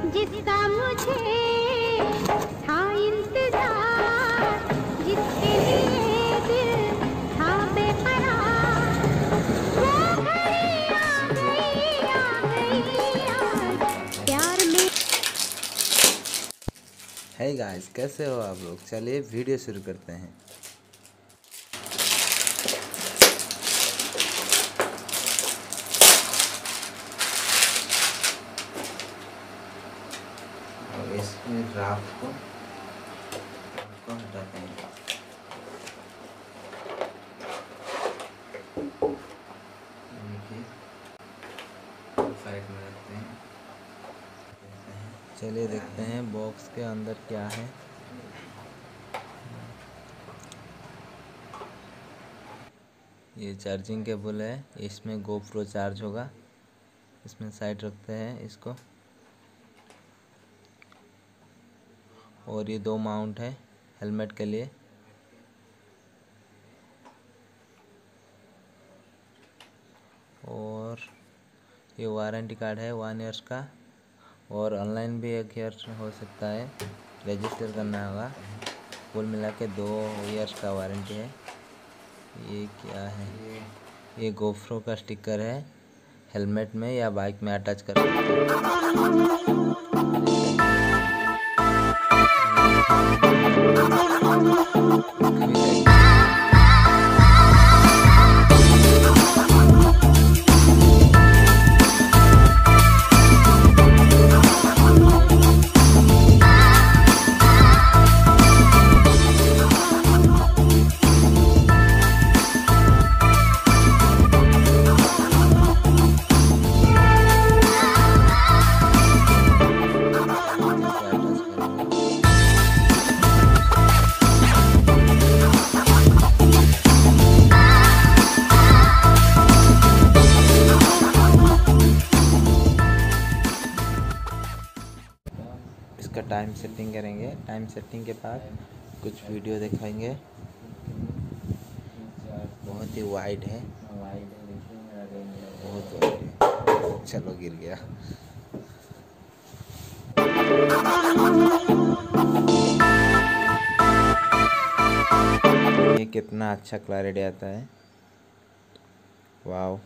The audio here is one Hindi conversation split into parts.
जिसका मुझे था इंतजार, जिसके लिए दिल था बेकरार, वो घड़ी आ गई आज प्यार में। हे गाइस, कैसे हो आप लोग? चलिए वीडियो शुरू करते हैं। और इसमें राख को हटाते हैं। देखिए साइड में रखते हैं। चलिए देखते हैं बॉक्स के अंदर क्या है। ये चार्जिंग केबल है, इसमें GoPro चार्ज होगा। इसमें साइड रखते हैं इसको। और ये 2 माउंट है हेलमेट के लिए। और ये वारंटी कार्ड है 1 ईयर्स का। और ऑनलाइन भी 1 ईयर हो सकता है, रजिस्टर करना होगा। कुल मिला के 2 ईयर्स का वारंटी है। ये क्या है? ये GoPro का स्टिकर है, हेलमेट में या बाइक में अटैच कर सकते हैं। इसका टाइम सेटिंग करेंगे। टाइम सेटिंग के बाद कुछ वीडियो दिखाएंगे। बहुत ही वाइड है, बहुत वाइड है। चलो गिर गया। ये कितना अच्छा क्लैरिटी आता है, वाव।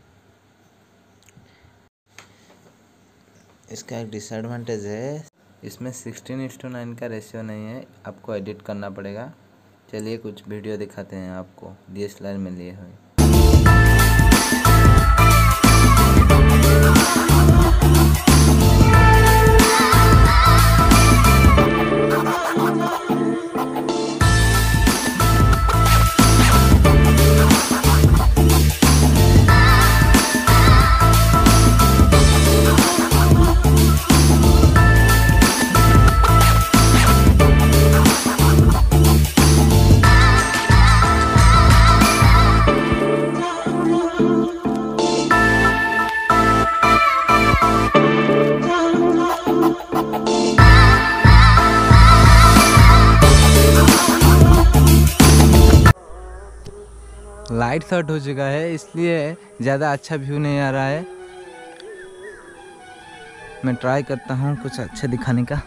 इसका एक डिसएडवांटेज है, इसमें 16:9 का रेशियो नहीं है, आपको एडिट करना पड़ेगा। चलिए कुछ वीडियो दिखाते हैं आपको DSLR में लिए हुए। लाइट शॉट हो चुका है, इसलिए ज़्यादा अच्छा व्यू नहीं आ रहा है। मैं ट्राई करता हूँ कुछ अच्छा दिखाने का।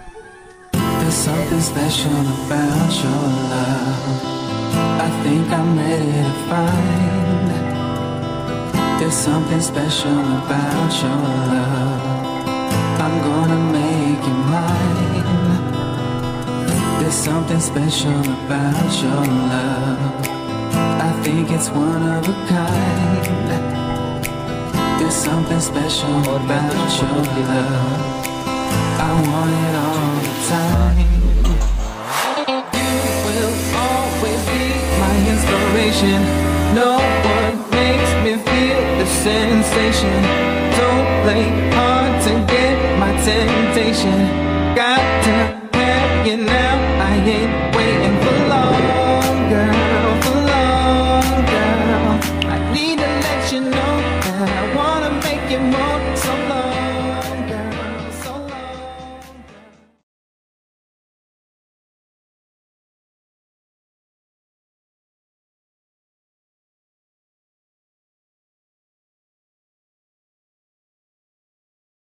I think it's one of a kind. There's something special about your love. I want it all the time. You will always be my inspiration. No one makes me feel the sensation. Don't play hard to get my temptation. Got to have you now. I ain't